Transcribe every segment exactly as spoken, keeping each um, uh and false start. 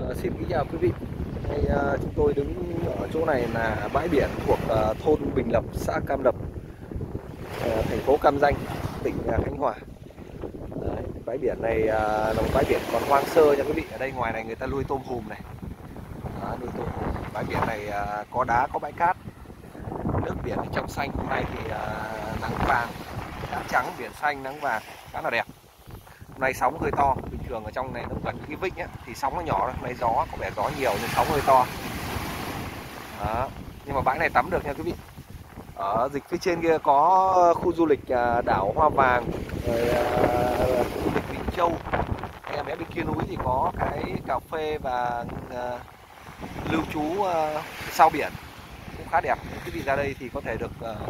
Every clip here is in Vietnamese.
Uh, xin kính chào quý vị. Đây, uh, chúng tôi đứng ở chỗ này là bãi biển thuộc uh, thôn Bình Lập, xã Cam Lập, uh, thành phố Cam Ranh, tỉnh uh, Khánh Hòa. Đấy, bãi biển này uh, là một bãi biển còn hoang sơ nha quý vị. Ở đây ngoài này người ta nuôi tôm hùm này. Đó, nuôi tôm hùm. Bãi biển này uh, có đá, có bãi cát. Nước biển thì trong xanh, hôm nay thì uh, nắng vàng, cát trắng, biển xanh, nắng vàng, khá là đẹp. Hôm nay sóng hơi to, bình thường ở trong này nó gần cái vịnh ấy, thì sóng nó nhỏ, hôm nay gió có vẻ gió nhiều nên sóng hơi to. Đó. Nhưng mà bãi này tắm được nha quý vị. Ở dịch phía trên kia có khu du lịch đảo Hoa Vàng, rồi khu du lịch Vĩnh Châu. Em bé bên kia núi thì có cái cà phê và lưu trú sau biển cũng khá đẹp. Quý vị ra đây thì có thể được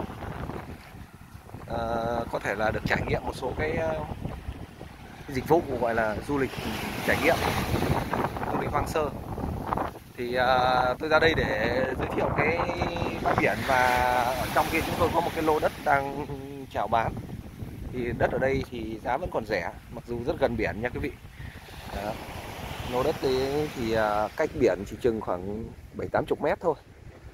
có thể là được trải nghiệm một số cái dịch vụ gọi là du lịch trải nghiệm, du lịch hoang sơ. Thì uh, tôi ra đây để giới thiệu cái bãi biển, và ở trong kia chúng tôi có một cái lô đất đang chào bán. Thì đất ở đây thì giá vẫn còn rẻ, mặc dù rất gần biển nha quý vị. Đó. Lô đất đấy thì uh, cách biển chỉ chừng khoảng bảy tám chục mét thôi.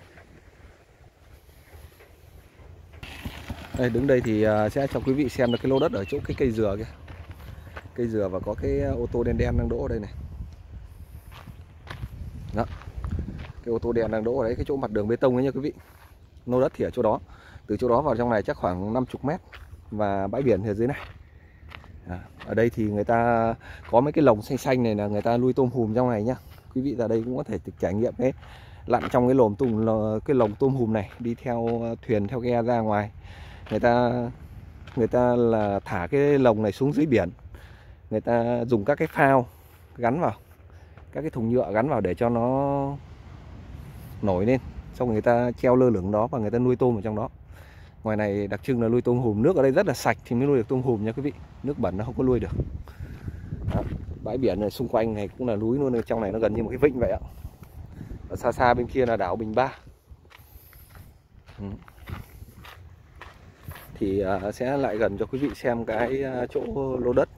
Đây, đứng đây thì uh, sẽ cho quý vị xem được cái lô đất ở chỗ cái cây dừa kia. Cây dừa và có cái ô tô đen đen đang đỗ ở đây này. Đó. Cái ô tô đen đang đỗ ở đấy, cái chỗ mặt đường bê tông ấy nha quý vị. Lô đất thì ở chỗ đó. Từ chỗ đó vào trong này chắc khoảng năm mươi mét. Và bãi biển thì ở dưới này. À, ở đây thì người ta có mấy cái lồng xanh xanh này là người ta nuôi tôm hùm trong này nhá. Quý vị ra đây cũng có thể trải nghiệm cái lặn trong cái lồng tôm cái lồng tôm hùm này, đi theo thuyền theo ghe ra ngoài. Người ta người ta là thả cái lồng này xuống dưới biển. Người ta dùng các cái phao gắn vào, các cái thùng nhựa gắn vào để cho nó nổi lên, xong rồi người ta treo lơ lửng đó và người ta nuôi tôm ở trong đó. Ngoài này đặc trưng là nuôi tôm hùm, nước ở đây rất là sạch thì mới nuôi được tôm hùm nha quý vị, nước bẩn nó không có nuôi được. Đó. Bãi biển này xung quanh này cũng là núi luôn, trong này nó gần như một cái vịnh vậy ạ. Ở xa xa bên kia là đảo Bình Ba. Ừ. Thì uh, sẽ lại gần cho quý vị xem cái uh, chỗ lô đất.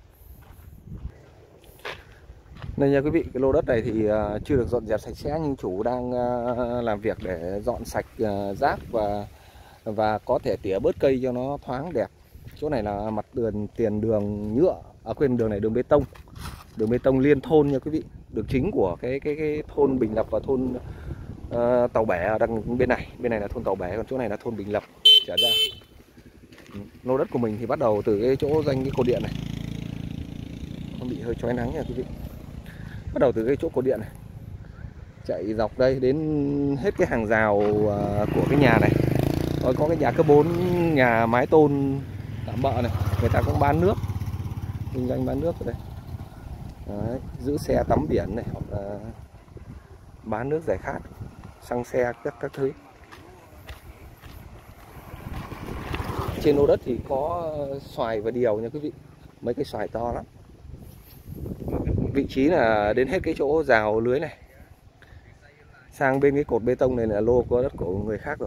Đây nha quý vị, cái lô đất này thì uh, chưa được dọn dẹp sạch sẽ, nhưng chủ đang uh, làm việc để dọn sạch uh, rác và và có thể tỉa bớt cây cho nó thoáng đẹp. Chỗ này là mặt đường tiền đường nhựa, à quên, đường này đường bê tông, đường bê tông liên thôn nha quý vị. Đường chính của cái cái cái thôn Bình Lập và thôn uh, Tàu Bẻ ở đằng bên này, bên này là thôn Tàu Bẻ, còn chỗ này là thôn Bình Lập trở ra. Lô đất của mình thì bắt đầu từ cái chỗ danh cái cột điện này, nó bị hơi chói nắng nha quý vị. Bắt đầu từ cái chỗ cột điện này chạy dọc đây đến hết cái hàng rào của cái nhà này. Rồi có cái nhà cấp bốn, nhà mái tôn tạm bợ này, người ta cũng bán nước, kinh doanh bán nước ở đây. Đấy, giữ xe tắm biển này, hoặc là bán nước giải khát, xăng xe các các thứ. Trên lô đất thì có xoài và điều nha quý vị, mấy cái xoài to lắm. Vị trí là đến hết cái chỗ rào lưới này, sang bên cái cột bê tông này là lô có đất của người khác rồi.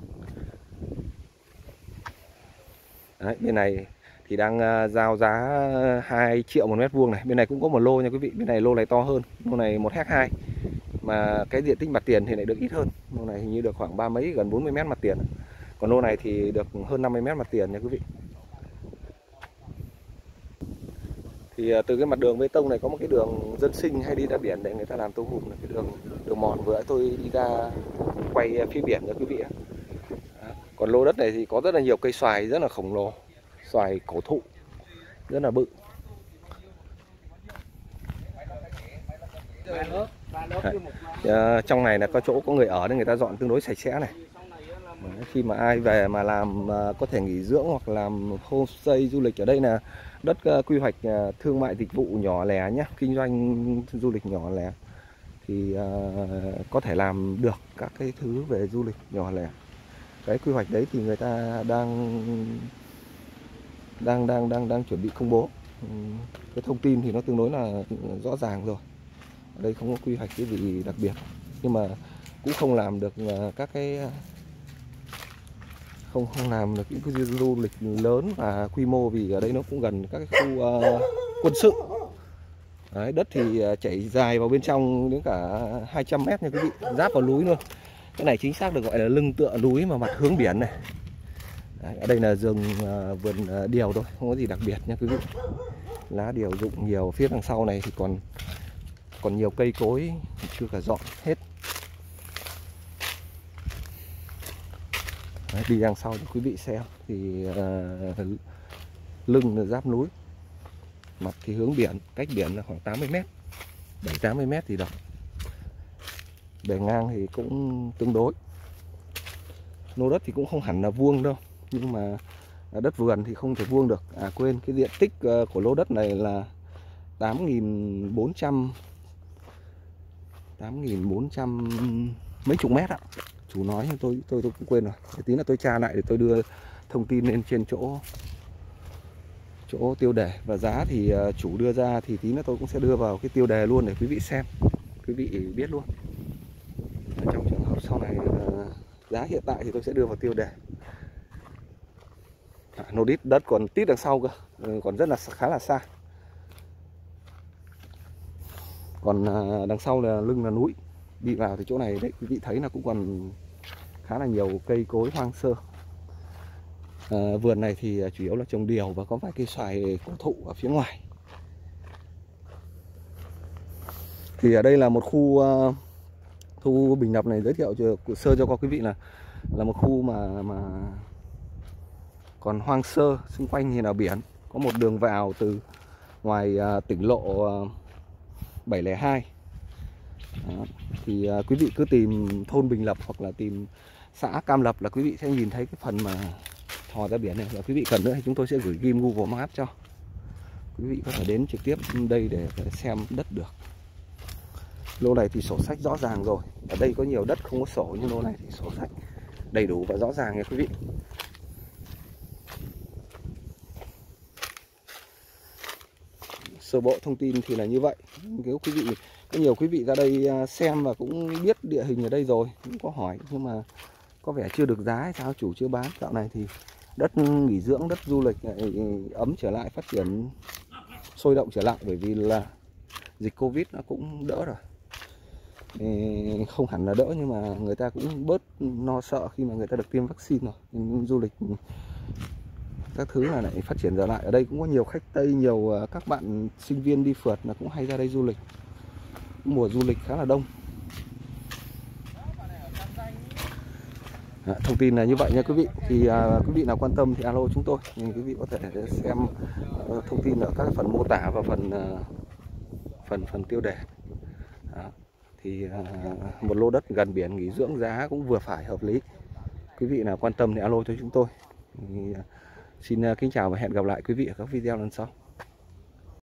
Đấy, bên này thì đang uh, giao giá hai triệu một mét vuông này. Bên này cũng có một lô nha quý vị. Bên này lô này to hơn, lô này một héc hai, mà cái diện tích mặt tiền thì lại được ít hơn. Lô này hình như được khoảng ba mấy, gần bốn mươi mét mặt tiền. Còn lô này thì được hơn năm mươi mét mặt tiền nha quý vị. Thì từ cái mặt đường bê tông này có một cái đường dân sinh hay đi ra biển để người ta làm tôm hùm, cái đường đường mòn vừa tôi đi ra quay phía biển cho quý vị. Còn lô đất này thì có rất là nhiều cây xoài rất là khổng lồ, xoài cổ thụ rất là bự. À, trong này là có chỗ có người ở nên người ta dọn tương đối sạch sẽ này. Khi mà ai về mà làm có thể nghỉ dưỡng hoặc làm homestay du lịch ở đây, là đất quy hoạch thương mại dịch vụ nhỏ lẻ nhé, kinh doanh du lịch nhỏ lẻ thì uh, có thể làm được các cái thứ về du lịch nhỏ lẻ. Cái quy hoạch đấy thì người ta đang đang đang đang đang chuẩn bị công bố. Cái thông tin thì nó tương đối là rõ ràng rồi. Ở đây không có quy hoạch cái gì đặc biệt, nhưng mà cũng không làm được các cái không không làm được những cái du lịch lớn và quy mô, vì ở đây nó cũng gần các cái khu uh, quân sự. Đấy, đất thì chảy dài vào bên trong đến cả hai trăm mét nha quý vị, giáp vào núi luôn. Cái này chính xác được gọi là lưng tựa núi mà mặt hướng biển này. Đấy, ở đây là rừng uh, vườn uh, điều thôi, không có gì đặc biệt nha quý vị. Lá điều rụng nhiều, phía đằng sau này thì còn còn nhiều cây cối chưa cả dọn hết. Đấy, đi đằng sau cho quý vị xem thì uh, lưng là giáp núi, mặt thì hướng biển, cách biển là khoảng tám mươi mét, bảy tám mươi mét thì đâu. Bề ngang thì cũng tương đối. Lô đất thì cũng không hẳn là vuông đâu, nhưng mà đất vườn thì không thể vuông được. À quên, cái diện tích của lô đất này là tám nghìn bốn trăm tám nghìn bốn trăm mấy chục mét ạ. Chủ nói nhưng tôi tôi tôi cũng quên rồi. Để tí là tôi tra lại để tôi đưa thông tin lên trên chỗ chỗ tiêu đề, và giá thì chủ đưa ra thì tí nữa tôi cũng sẽ đưa vào cái tiêu đề luôn để quý vị xem, quý vị biết luôn. Trong trường hợp sau này giá hiện tại thì tôi sẽ đưa vào tiêu đề. À, nô đít đất còn tít đằng sau cơ, còn rất là khá là xa. Còn đằng sau là lưng là núi, đi vào thì chỗ này đấy quý vị thấy là cũng còn khá là nhiều cây cối hoang sơ. À, vườn này thì chủ yếu là trồng điều và có vài cây xoài cổ thụ ở phía ngoài. Thì ở đây là một khu uh, khu Bình Lập này, giới thiệu cho, sơ cho quý vị là là một khu mà mà còn hoang sơ, xung quanh thì là biển, có một đường vào từ ngoài uh, tỉnh lộ uh, bảy không hai. Đó. Thì uh, quý vị cứ tìm thôn Bình Lập hoặc là tìm xã Cam Lập là quý vị sẽ nhìn thấy cái phần mà thò ra biển này. Và quý vị cần nữa thì chúng tôi sẽ gửi ghim Google Maps cho. Quý vị có thể đến trực tiếp đây để xem đất được. Lô này thì sổ sách rõ ràng rồi. Ở đây có nhiều đất không có sổ, nhưng lô này thì sổ sách đầy đủ và rõ ràng nha quý vị. Sơ bộ thông tin thì là như vậy. Nếu quý vị, có nhiều quý vị ra đây xem và cũng biết địa hình ở đây rồi, cũng có hỏi nhưng mà có vẻ chưa được giá hay sao, chủ chưa bán. Dạo này thì đất nghỉ dưỡng, đất du lịch lại ấm trở lại, phát triển sôi động trở lại, bởi vì là dịch Covid nó cũng đỡ rồi. Không hẳn là đỡ nhưng mà người ta cũng bớt lo sợ khi mà người ta được tiêm vaccine rồi. Nên du lịch các thứ là lại phát triển trở lại. Ở đây cũng có nhiều khách Tây, nhiều các bạn sinh viên đi phượt là cũng hay ra đây du lịch. Mùa du lịch khá là đông. À, thông tin là như vậy nha quý vị. Thì à, quý vị nào quan tâm thì alo chúng tôi. Nhưng quý vị có thể xem uh, thông tin ở các phần mô tả và phần uh, phần phần tiêu đề. Đó. Thì uh, một lô đất gần biển nghỉ dưỡng giá cũng vừa phải, hợp lý. Quý vị nào quan tâm thì alo cho chúng tôi. Thì, uh, xin uh, kính chào và hẹn gặp lại quý vị ở các video lần sau.